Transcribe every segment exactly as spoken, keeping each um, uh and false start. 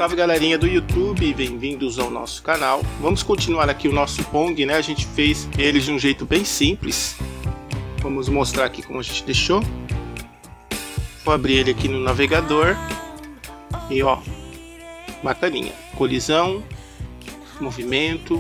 Salve galerinha do YouTube, bem-vindos ao nosso canal. Vamos continuar aqui o nosso Pong, né? A gente fez ele de um jeito bem simples. Vamos mostrar aqui como a gente deixou. Vou abrir ele aqui no navegador. E ó, bacaninha. Colisão, movimento.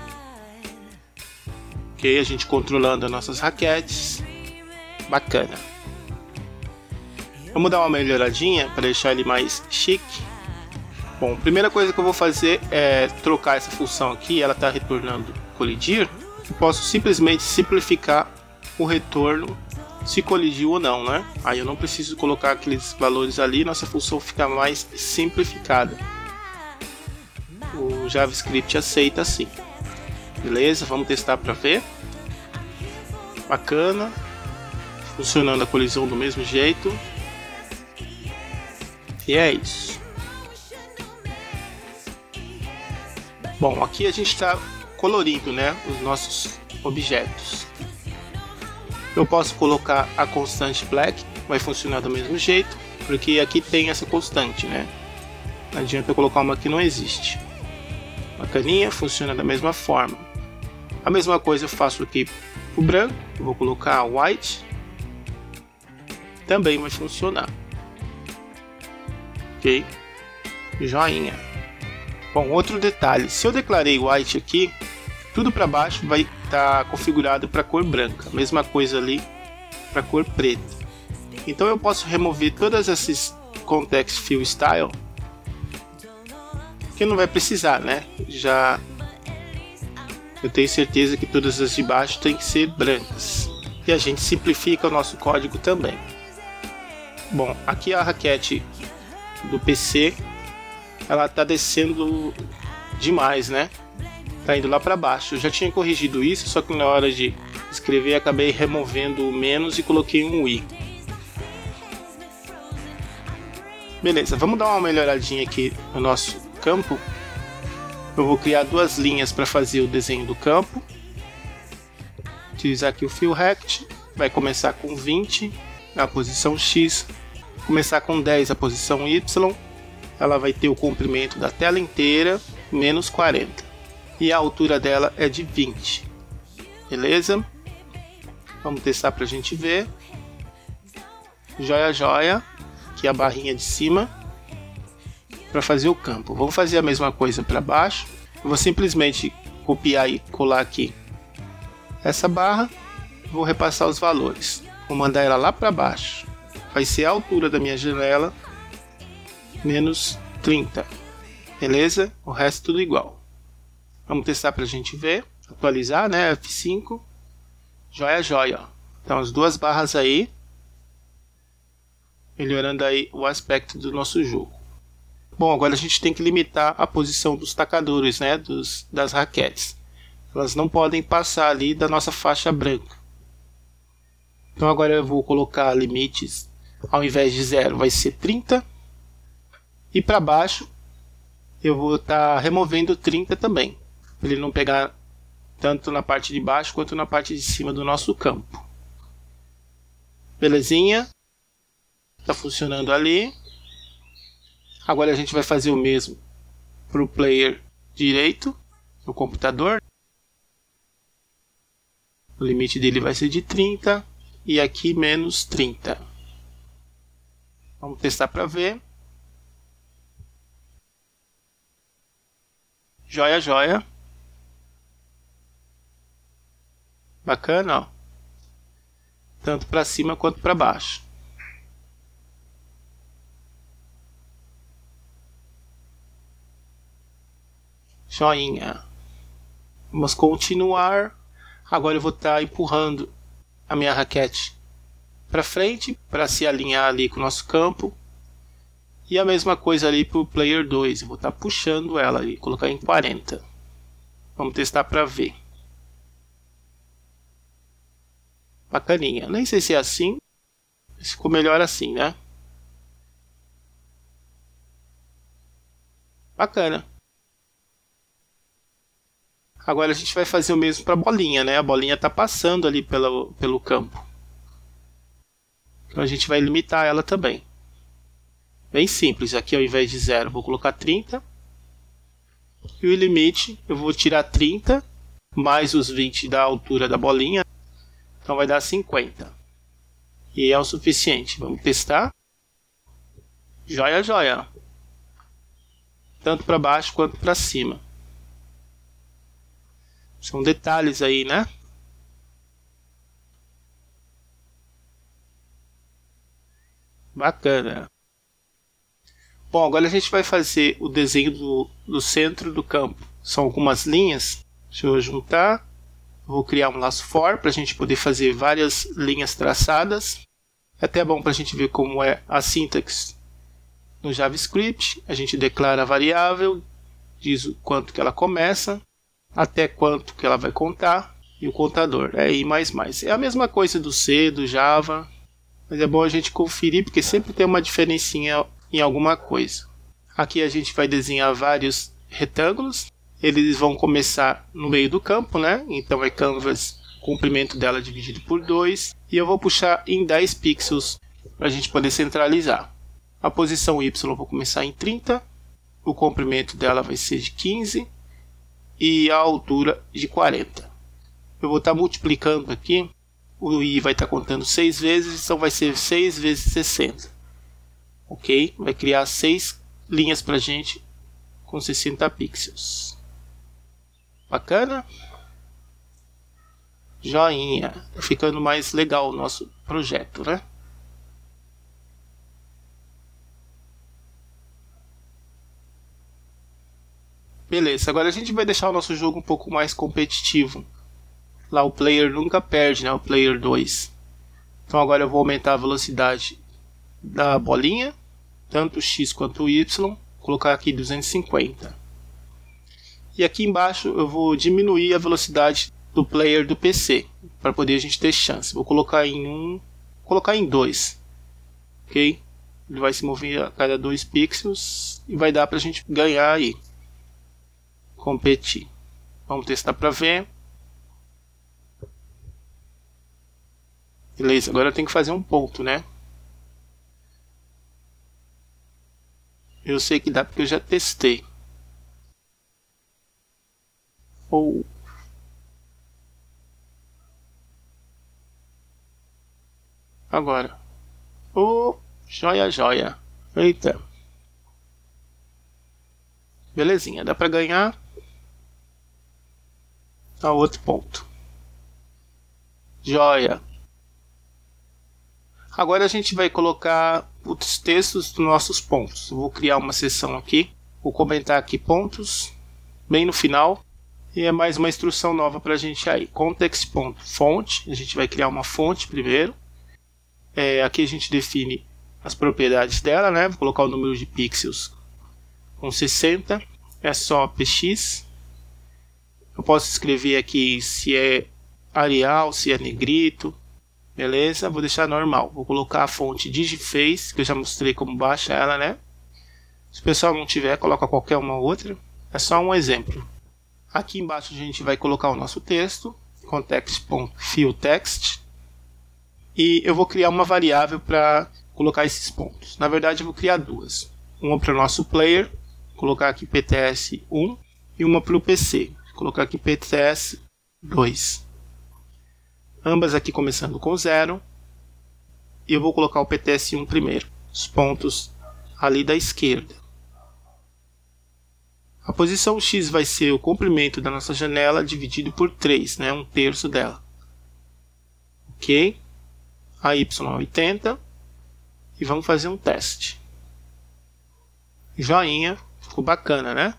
Ok, a gente controlando as nossas raquetes. Bacana. Vamos dar uma melhoradinha para deixar ele mais chique. Bom, a primeira coisa que eu vou fazer é trocar essa função aqui. Ela está retornando colidir. Eu posso simplesmente simplificar o retorno se colidiu ou não, né? Aí eu não preciso colocar aqueles valores ali. Nossa função fica mais simplificada. O JavaScript aceita assim. Beleza? Vamos testar para ver. Bacana. Funcionando a colisão do mesmo jeito. E é isso. Bom, aqui a gente está colorindo, né, os nossos objetos. Eu posso colocar a constante black, vai funcionar do mesmo jeito, porque aqui tem essa constante, né? Não adianta eu colocar uma que não existe. Bacaninha, funciona da mesma forma. A mesma coisa eu faço aqui o branco, eu vou colocar white, também vai funcionar. Ok? Joinha. Bom, outro detalhe, se eu declarei white aqui, tudo para baixo vai estar tá configurado para cor branca, mesma coisa ali para cor preta. Então eu posso remover todas esses context fill style, que não vai precisar, né? Já eu tenho certeza que todas as de baixo tem que ser brancas. E a gente simplifica o nosso código também. Bom, aqui a raquete do P C, ela tá descendo demais, né? Tá indo lá para baixo. Eu já tinha corrigido isso, só que na hora de escrever acabei removendo o menos e coloquei um i. Beleza, vamos dar uma melhoradinha aqui no nosso campo. Eu vou criar duas linhas para fazer o desenho do campo. Utilizar aqui o fill rect. Vai começar com vinte a posição X, começar com dez a posição Y. Ela vai ter o comprimento da tela inteira menos quarenta e a altura dela é de vinte. Beleza? Vamos testar para a gente ver. Joia, joia. Aqui a barrinha de cima para fazer o campo. Vamos fazer a mesma coisa para baixo. Eu vou simplesmente copiar e colar aqui essa barra. Vou repassar os valores. Vou mandar ela lá para baixo. Vai ser a altura da minha janela menos trinta. Beleza? O resto tudo igual. Vamos testar para a gente ver. Atualizar, né? F cinco. Joia, joia. Então as duas barras aí. Melhorando aí o aspecto do nosso jogo. Bom, agora a gente tem que limitar a posição dos tacadores, né? Dos, das raquetes. Elas não podem passar ali da nossa faixa branca. Então agora eu vou colocar limites. Ao invés de zero vai ser trinta. E para baixo eu vou estar tá removendo trinta também, para ele não pegar tanto na parte de baixo quanto na parte de cima do nosso campo. Belezinha? Está funcionando ali. Agora a gente vai fazer o mesmo para o player direito no computador. O limite dele vai ser de trinta e aqui menos trinta. Vamos testar para ver. Joia, joia. Bacana, ó. Tanto para cima quanto para baixo. Joinha. Vamos continuar. Agora eu vou estar empurrando a minha raquete para frente para se alinhar ali com o nosso campo. E a mesma coisa ali para o player dois. Eu vou estar puxando ela ali, colocar em quarenta. Vamos testar para ver. Bacaninha. Nem sei se é assim. Ficou melhor assim, né? Bacana. Agora a gente vai fazer o mesmo para a bolinha, né? A bolinha está passando ali pelo, pelo campo. Então a gente vai limitar ela também. Bem simples, aqui ao invés de zero vou colocar trinta. E o limite eu vou tirar trinta mais os vinte da altura da bolinha. Então vai dar cinquenta. E é o suficiente. Vamos testar. Joia, joia. Tanto para baixo quanto para cima. São detalhes aí, né? Bacana. Bom, agora a gente vai fazer o desenho do, do centro do campo. São algumas linhas. Deixa eu juntar. Vou criar um laço for para a gente poder fazer várias linhas traçadas. É até bom para a gente ver como é a sintaxe no JavaScript. A gente declara a variável, diz o quanto que ela começa, até quanto que ela vai contar e o contador. É I mais mais. É a mesma coisa do C, do Java, mas é bom a gente conferir porque sempre tem uma diferencinha em alguma coisa. Aqui a gente vai desenhar vários retângulos. Eles vão começar no meio do campo, né? Então é canvas, comprimento dela dividido por dois. E eu vou puxar em dez pixels para a gente poder centralizar. A posição Y eu vou começar em trinta. O comprimento dela vai ser de quinze. E a altura de quarenta. Eu vou estar multiplicando aqui. O I vai estar contando seis vezes, então vai ser seis vezes sessenta. Ok? Vai criar seis linhas para a gente com sessenta pixels. Bacana? Joinha. Tá ficando mais legal o nosso projeto, né? Beleza, agora a gente vai deixar o nosso jogo um pouco mais competitivo. Lá o player nunca perde, né? O player dois. Então agora eu vou aumentar a velocidade da bolinha, tanto o X quanto o Y, vou colocar aqui duzentos e cinquenta. E aqui embaixo eu vou diminuir a velocidade do player do P C, para poder a gente ter chance. Vou colocar em um, colocar em dois, ok? Ele vai se mover a cada dois pixels e vai dar para a gente ganhar aí, competir. Vamos testar para ver. Beleza, agora eu tenho que fazer um ponto, né? Eu sei que dá porque eu já testei. Ou agora. Oh, joia, joia. Eita. Belezinha, dá pra ganhar. A outro ponto. Joia. Agora a gente vai colocar os textos dos nossos pontos. Eu vou criar uma seção aqui. Vou comentar aqui pontos. Bem no final. E é mais uma instrução nova para a gente aí. Context.font. A gente vai criar uma fonte primeiro. É, aqui a gente define as propriedades dela, né? Vou colocar o número de pixels com sessenta. É só P X. Eu posso escrever aqui se é Arial, se é negrito. Beleza? Vou deixar normal. Vou colocar a fonte Digiface, que eu já mostrei como baixa ela, né? Se o pessoal não tiver, coloca qualquer uma outra. É só um exemplo. Aqui embaixo a gente vai colocar o nosso texto, context.fillText, e eu vou criar uma variável para colocar esses pontos. Na verdade eu vou criar duas. Uma para o nosso player, colocar aqui P T S um, e uma para o P C, colocar aqui P T S dois. Ambas aqui começando com zero, e eu vou colocar o P T S um primeiro, os pontos ali da esquerda. A posição X vai ser o comprimento da nossa janela dividido por três, né? Um terço dela. Ok? A Y é oitenta. E vamos fazer um teste. Joinha. Ficou bacana, né?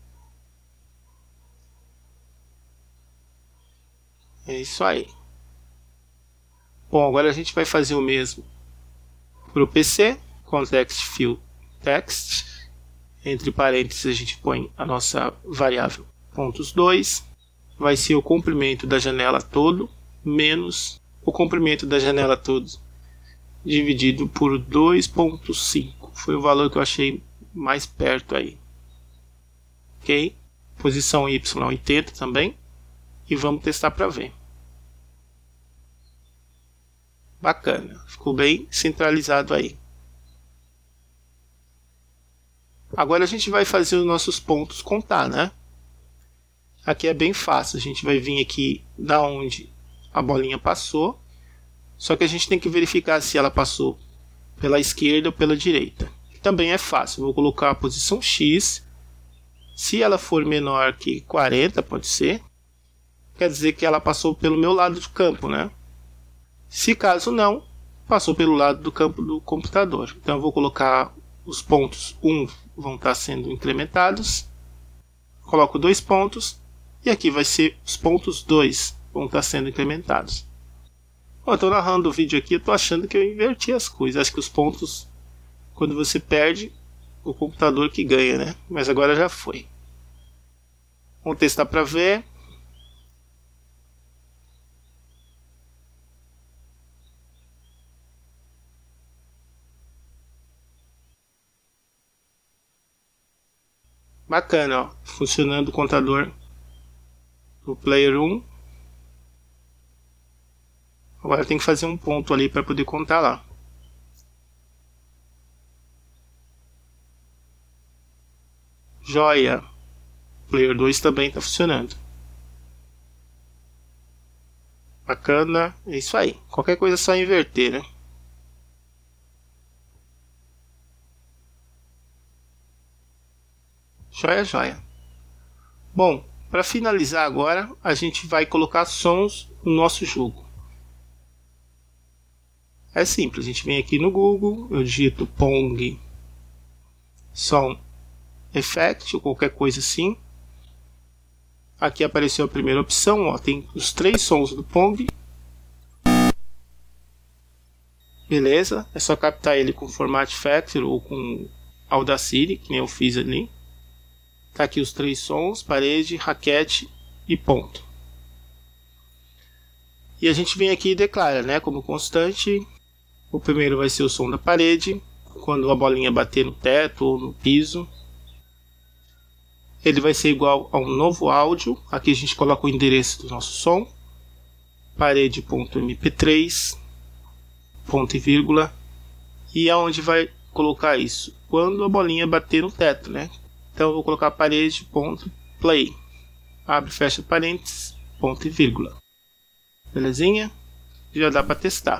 É isso aí. Bom, agora a gente vai fazer o mesmo para o P C. Context fill text. Entre parênteses a gente põe a nossa variável pontos dois. Vai ser o comprimento da janela todo menos o comprimento da janela todo dividido por dois ponto cinco. Foi o valor que eu achei mais perto aí. Ok? Posição Y oitenta também. E vamos testar para ver. Bacana. Ficou bem centralizado aí. Agora a gente vai fazer os nossos pontos contar, né? Aqui é bem fácil, a gente vai vir aqui da onde a bolinha passou, só que a gente tem que verificar se ela passou pela esquerda ou pela direita. Também é fácil, vou colocar a posição X, se ela for menor que quarenta, pode ser, quer dizer que ela passou pelo meu lado do campo, né? Se caso não, passou pelo lado do campo do computador. Então eu vou colocar os pontos um vão estar sendo incrementados, coloco dois pontos, e aqui vai ser os pontos dois vão estar sendo incrementados. Bom, eu estou narrando o vídeo aqui, eu estou achando que eu inverti as coisas. Acho que os pontos, quando você perde, o computador que ganha, né? Mas agora já foi. Vamos testar para ver. Bacana, ó, funcionando o contador do player um. Agora tem que fazer um ponto ali para poder contar lá. Joia. Player dois também está funcionando. Bacana, é isso aí. Qualquer coisa é só inverter, né? Joia, joia. Bom, para finalizar agora, a gente vai colocar sons no nosso jogo. É simples, a gente vem aqui no Google, eu digito Pong Sound Effect ou qualquer coisa assim. Aqui apareceu a primeira opção, ó, tem os três sons do Pong. Beleza, é só captar ele com Format Factor ou com Audacity, que nem eu fiz ali. Tá aqui os três sons, parede, raquete e ponto. E a gente vem aqui e declara, né, como constante. O primeiro vai ser o som da parede, quando a bolinha bater no teto ou no piso. Ele vai ser igual a um novo áudio. Aqui a gente coloca o endereço do nosso som. Parede ponto M P três, ponto e vírgula. E aonde vai colocar isso? Quando a bolinha bater no teto, né? Então eu vou colocar parede ponto play. Abre e fecha parênteses, ponto e vírgula. Belezinha? Já dá para testar.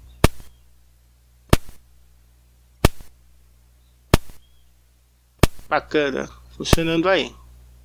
Bacana, funcionando aí.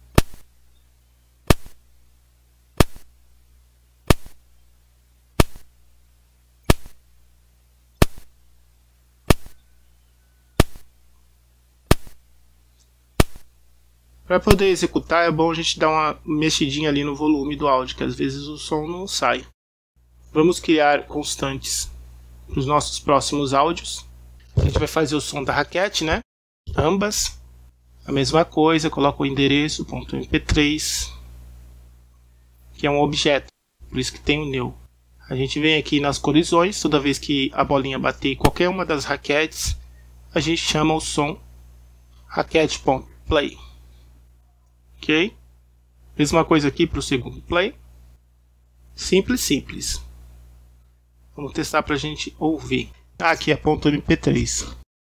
Para poder executar é bom a gente dar uma mexidinha ali no volume do áudio, que às vezes o som não sai. Vamos criar constantes para os nossos próximos áudios. A gente vai fazer o som da raquete, né? Ambas. A mesma coisa, coloca o endereço .mp três, que é um objeto, por isso que tem o new. A gente vem aqui nas colisões, toda vez que a bolinha bater em qualquer uma das raquetes, a gente chama o som raquete.play. Ok? Mesma coisa aqui para o segundo play. Simples, simples. Vamos testar para a gente ouvir. Ah, aqui é .mp três.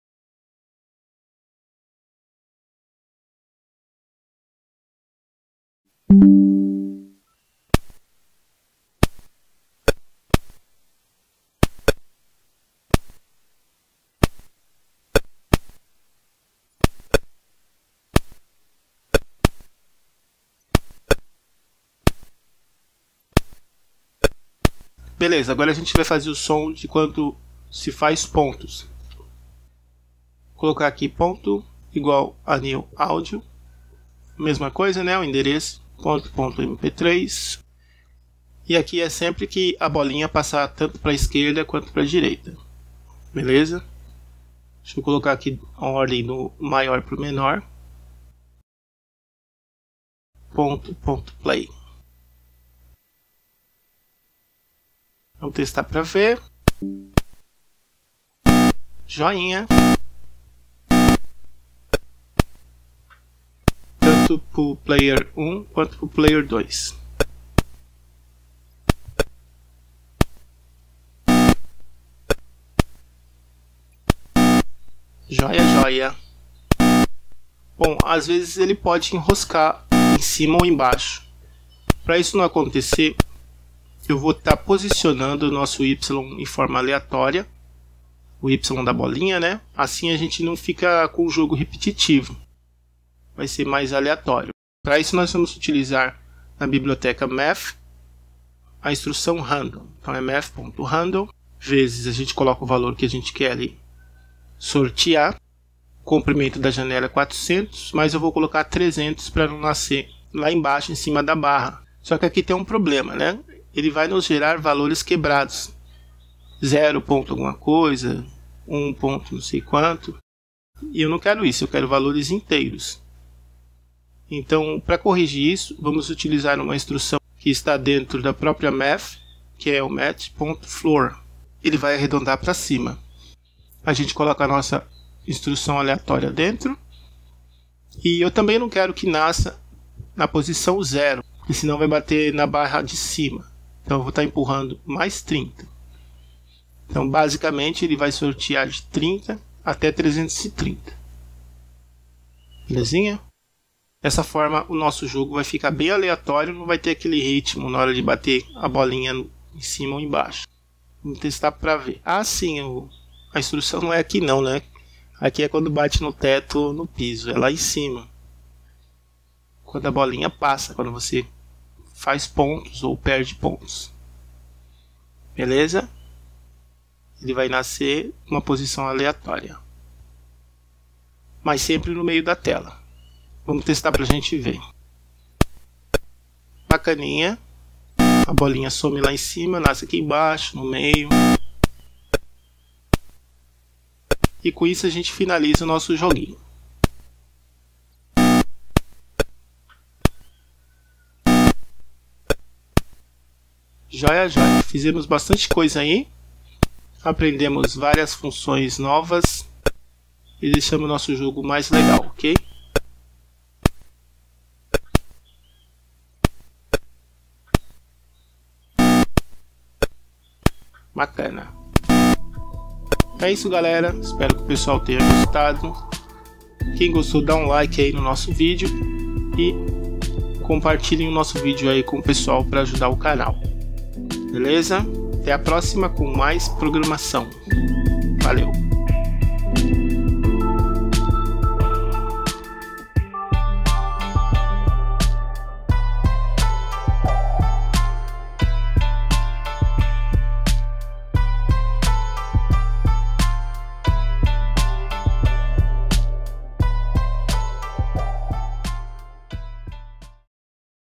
Beleza, agora a gente vai fazer o som de quando se faz pontos. Vou colocar aqui ponto igual a new áudio. Mesma coisa, né? O endereço ponto, ponto mp três. E aqui é sempre que a bolinha passar tanto para a esquerda quanto para a direita. Beleza? Deixa eu colocar aqui a ordem do maior para o menor. Ponto, ponto, play. Vamos testar para ver. Joinha. Tanto para o player um quanto para o player dois. Joia, joia. Bom, às vezes ele pode enroscar em cima ou embaixo. Para isso não acontecer, eu vou estar tá posicionando o nosso Y em forma aleatória, o Y da bolinha, né? Assim a gente não fica com o jogo repetitivo, vai ser mais aleatório. Para isso nós vamos utilizar na biblioteca math a instrução handle. Então é math.handle, vezes a gente coloca o valor que a gente quer ali sortear, o comprimento da janela é quatrocentos, mas eu vou colocar trezentos para não nascer lá embaixo em cima da barra. Só que aqui tem um problema, né? Ele vai nos gerar valores quebrados, zero ponto alguma coisa, um ponto não sei quanto, e eu não quero isso, eu quero valores inteiros. Então, para corrigir isso, vamos utilizar uma instrução que está dentro da própria math, que é o math.floor. Ele vai arredondar para cima. A gente coloca a nossa instrução aleatória dentro, e eu também não quero que nasça na posição zero, porque senão vai bater na barra de cima. Então eu vou estar empurrando mais trinta. Então basicamente ele vai sortear de trinta até trezentos e trinta. Belezinha? Dessa forma o nosso jogo vai ficar bem aleatório, não vai ter aquele ritmo na hora de bater a bolinha em cima ou embaixo. Vamos testar para ver. Ah sim, o, a instrução não é aqui não, né? Aqui é quando bate no teto ou no piso, é lá em cima. Quando a bolinha passa, quando você faz pontos ou perde pontos. Beleza? Ele vai nascer numa posição aleatória, mas sempre no meio da tela. Vamos testar pra gente ver. Bacaninha. A bolinha some lá em cima, nasce aqui embaixo, no meio. E com isso a gente finaliza o nosso joguinho. Joia, joia. Fizemos bastante coisa aí. Aprendemos várias funções novas. E deixamos o nosso jogo mais legal, ok? Bacana. É isso, galera. Espero que o pessoal tenha gostado. Quem gostou, dá um like aí no nosso vídeo. E compartilhem o nosso vídeo aí com o pessoal para ajudar o canal. Beleza? Até a próxima com mais programação.